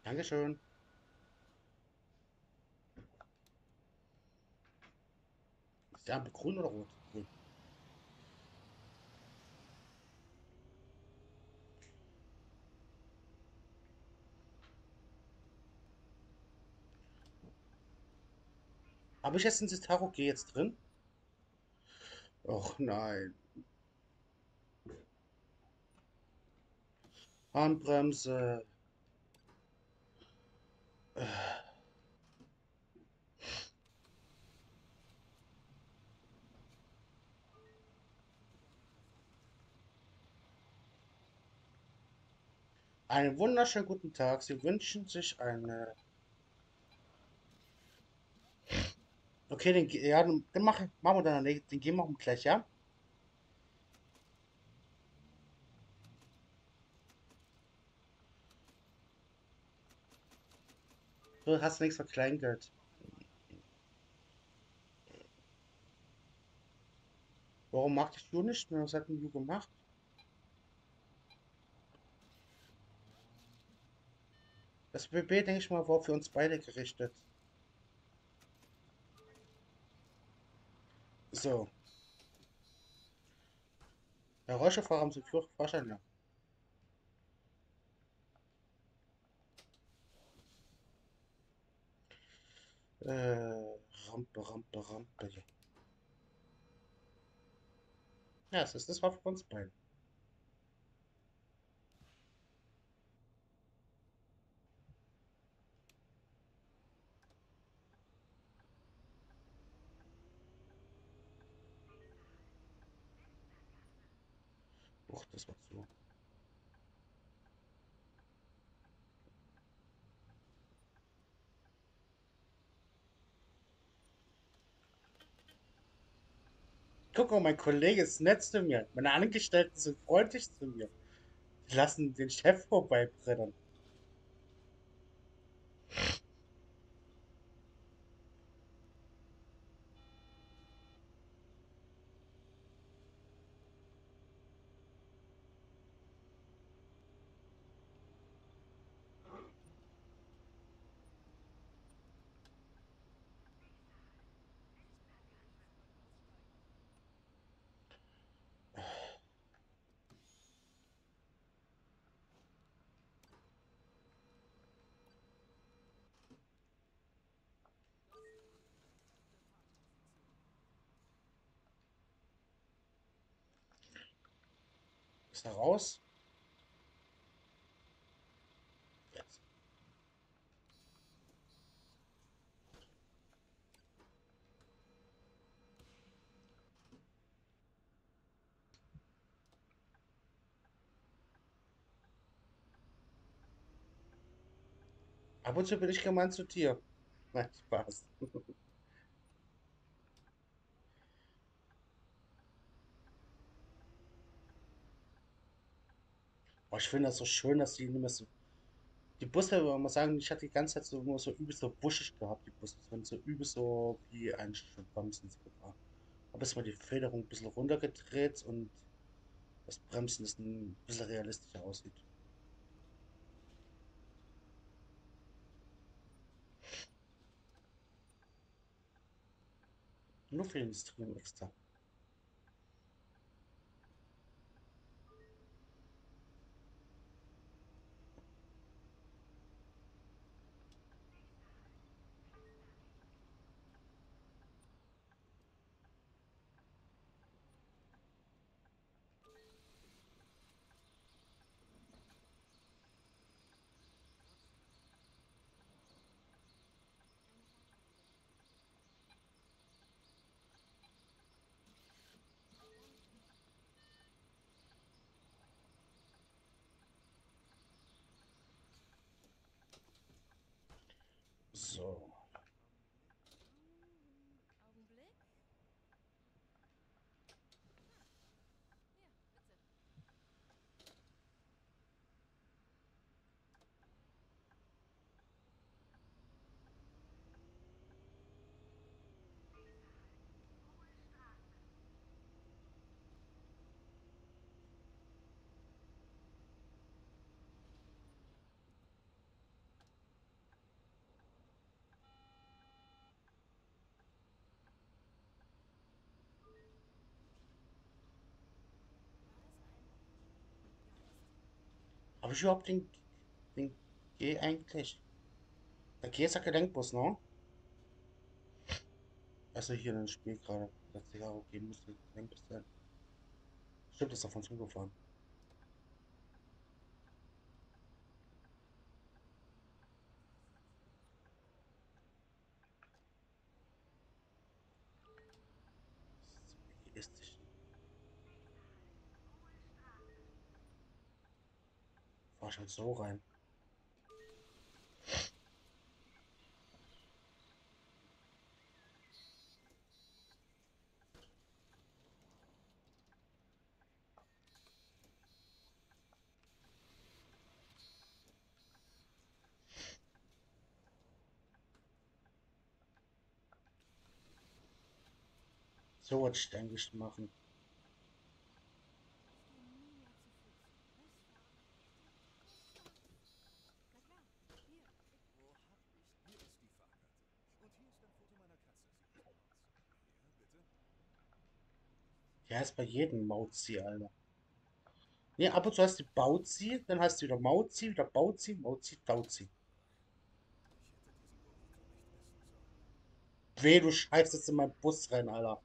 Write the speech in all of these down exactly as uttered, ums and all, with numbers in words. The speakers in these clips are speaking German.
Dankeschön. Ist die Ampel grün oder rot? Grün. Habe ich jetzt ein Citaro G jetzt drin? Och nein. Handbremse. Einen wunderschönen guten Tag. Sie wünschen sich eine. Okay, den, ge- ja, den, den machen, machen wir dann. Den gehen wir gleich, ja? Du hast nichts für Kleingeld. Warum magst du nicht? Was hat denn du gemacht? Das B B, denke ich mal, war für uns beide gerichtet. So. Herr Rollstuhlfahrer haben Sie Führerschein? Ja. Äh, Rampe, Rampe, Rampe. Ja, es ist, das war für uns beide. Uch, das war zu. Guck mal, mein Kollege ist nett zu mir. Meine Angestellten sind freundlich zu mir. Die lassen den Chef vorbeibrennen. Ist er raus? Jetzt. Ab und zu bin ich gemein zu dir. Nein, Spaß. Aber ich finde das so schön, dass die nicht mehr so. Die Busse, man muss sagen, ich hatte die ganze Zeit so immer so übelst so wuschig gehabt, die Busse. Das waren so übelst so wie ein Bremsen sogar. Aber es mal die Federung ein bisschen runtergedreht und das Bremsen ist ein bisschen realistischer aussieht. Nur für den Stream extra. So. Habe ich überhaupt den, den G eigentlich? Der G ist der Gelenkbus, ne? Also hier in dem Spiel gerade. Das ja, okay, muss der Gelenkbus sein. Stimmt, ist davon zugefahren. So egoistisch. Fahr ich halt so rein. So wollte ich eigentlich machen. Wo hab ich... Hier ist die Fahrkarte. Und hier ist ein Foto meiner Katze. Sieht gut aus. Hier, bitte. Ja, ist bei jedem Mauzi, Alter. Nee, ab und zu hast du Bauzi, dann hast du wieder Mauzi, wieder Bauzi, Mauzi, Tauzi. Ich hätte diesen Burrito nicht essen sollen. Weh, du scheißt jetzt in meinen Bus rein, Alter.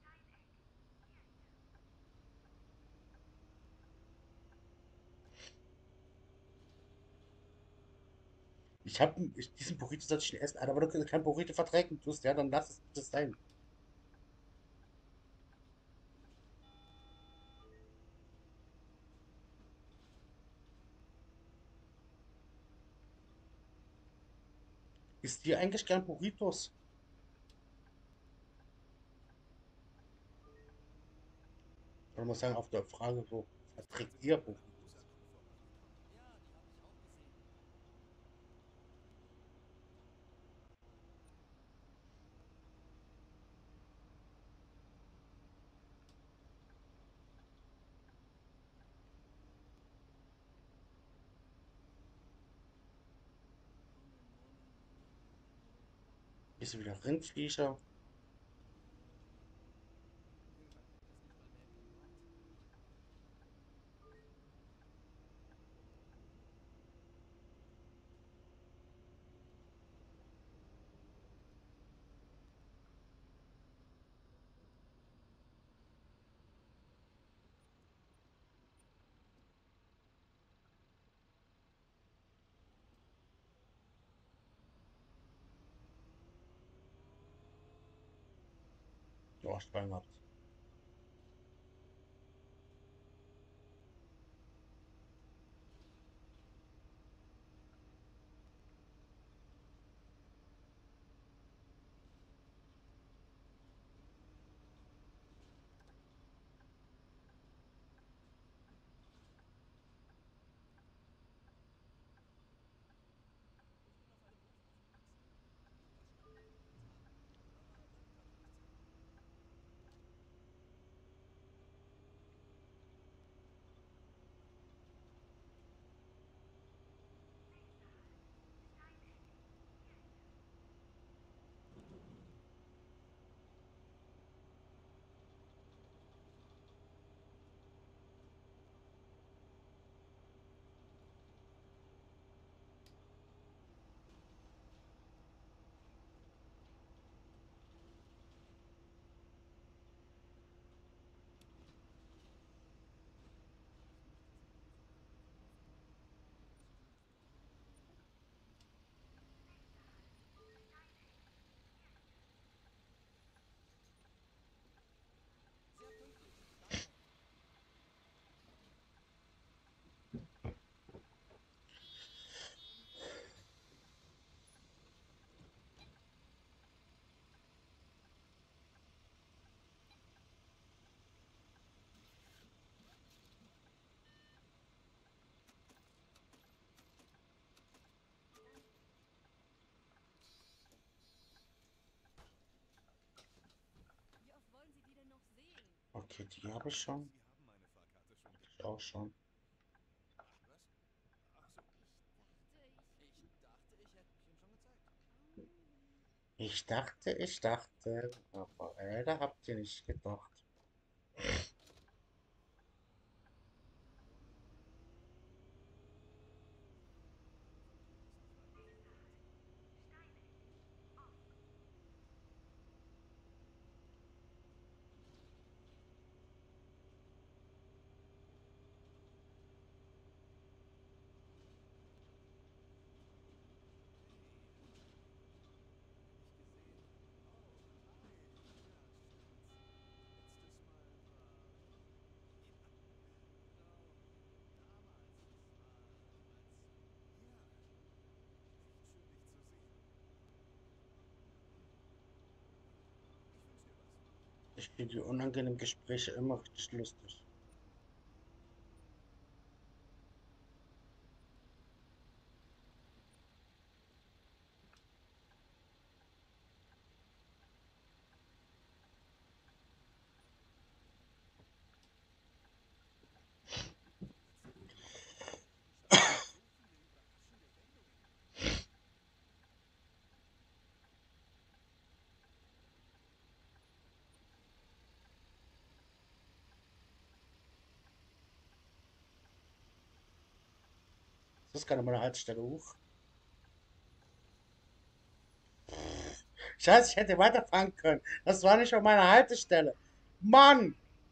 Ich hab ich, diesen Burrito sollte ich nicht essen, Alter, aber du kein Burrito verträgen tust, ja, dann lass es bitte sein. Isst ihr eigentlich gern Burritos? Oder muss sagen, auf der Frage so, Ich dachte, verträgt die ihr von Burritos? Lambusa kommen vom Marathon. Bist du wieder Rindviecher? Ja, Schwein gehabt. Okay, die habe ich schon. Sie haben meine Fahrkarte schon Ich auch bekommen. schon. Was? Ach so. Ich dachte, ich dachte, aber leider habt ihr nicht gedacht. Ich finde die unangenehmen Gespräche immer richtig lustig. Das ist gerade meine Haltestelle hoch. Scheiße, ich hätte weiterfahren können. Das war nicht auf meiner Haltestelle. Mann!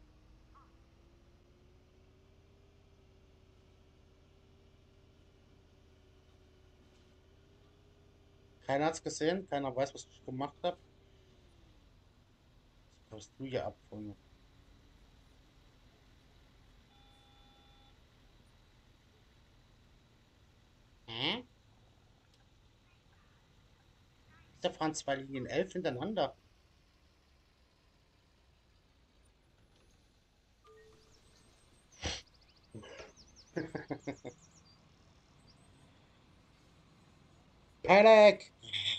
Keiner hat's gesehen, keiner weiß, was ich gemacht habe. Was hast du hier ab von mir? Hä? Da fahren zwei Linien elf hintereinander. Panic!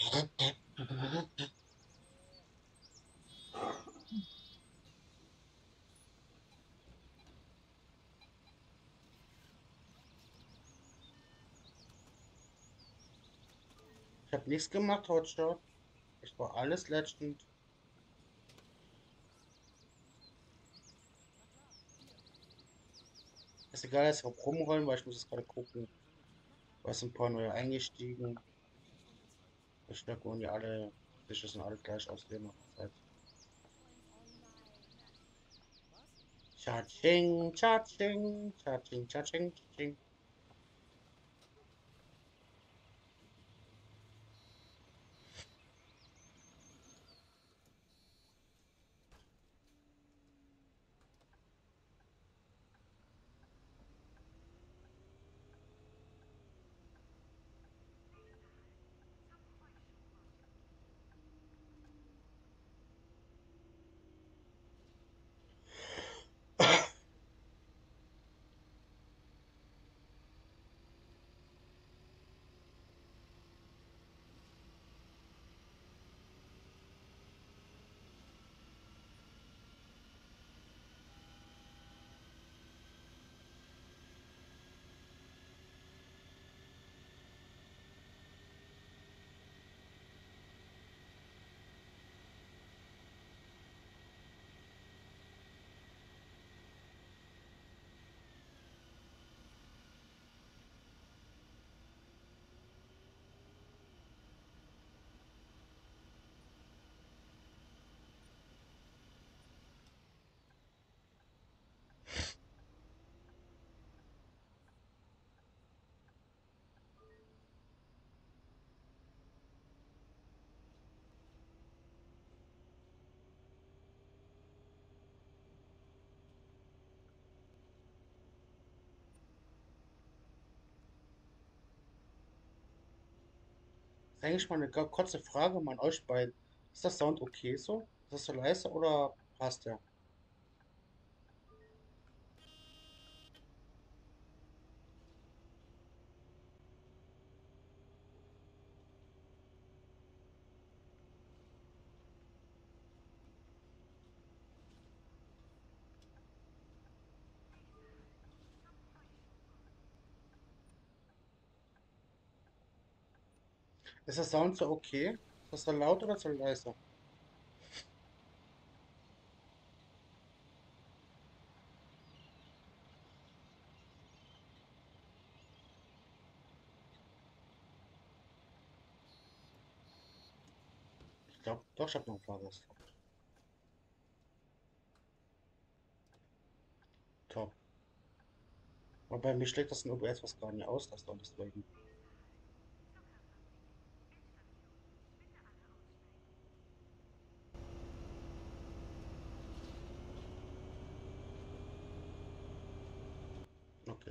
Ich habe nichts gemacht, Hotshot. Ich war alles Legend. Ist egal, jetzt auch rumrollen, weil ich muss jetzt gerade gucken. Da sind ein paar neue eingestiegen. Ich denke, und die alle, die sind alle gleich aussehen. Cha-ching, cha-ching, cha-ching, cha-ching, cha-ching. Eigentlich mal eine ga- kurze Frage mal an euch beiden. Ist das Sound okay so? Ist das so leise oder passt der? Ist das Sound so okay? Ist das so laut oder so leise? Ich glaube, doch, ich habe noch ein Fahrrad. Top. Aber bei mir schlägt das in O B S was gar nicht aus, das da deswegen. Okay.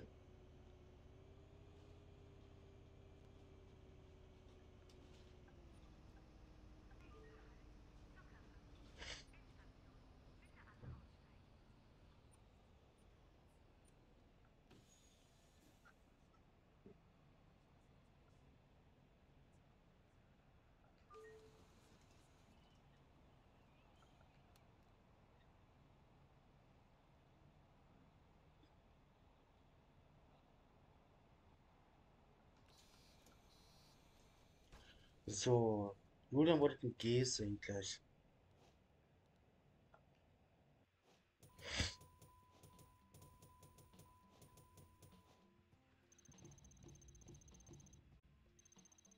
So, Julian wollte den G sehen gleich.